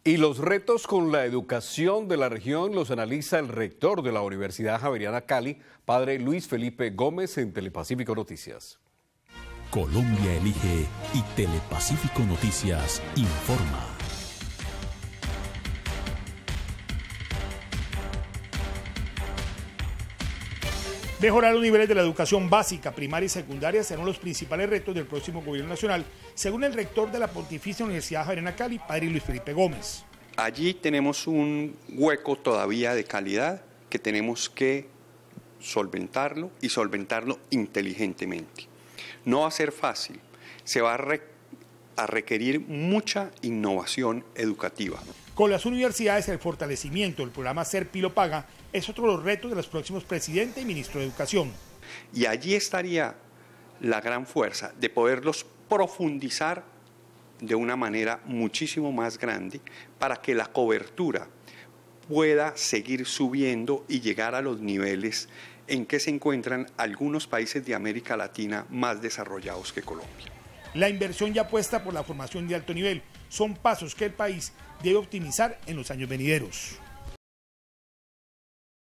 Y los retos con la educación de la región los analiza el rector de la Universidad Javeriana Cali, padre Luis Felipe Gómez, en Telepacífico Noticias. Colombia elige y Telepacífico Noticias informa. Mejorar los niveles de la educación básica, primaria y secundaria serán los principales retos del próximo gobierno nacional, según el rector de la Pontificia Universidad Javeriana Cali, padre Luis Felipe Gómez. Allí tenemos un hueco todavía de calidad que tenemos que solventarlo y solventarlo inteligentemente. No va a ser fácil, se va a requerir mucha innovación educativa. Con las universidades, el fortalecimiento del programa Ser Pilo Paga es otro de los retos de los próximos presidente y ministro de Educación. Y allí estaría la gran fuerza de poderlos profundizar de una manera muchísimo más grande para que la cobertura pueda seguir subiendo y llegar a los niveles en que se encuentran algunos países de América Latina más desarrollados que Colombia. La inversión y apuesta por la formación de alto nivel son pasos que el país debe optimizar en los años venideros.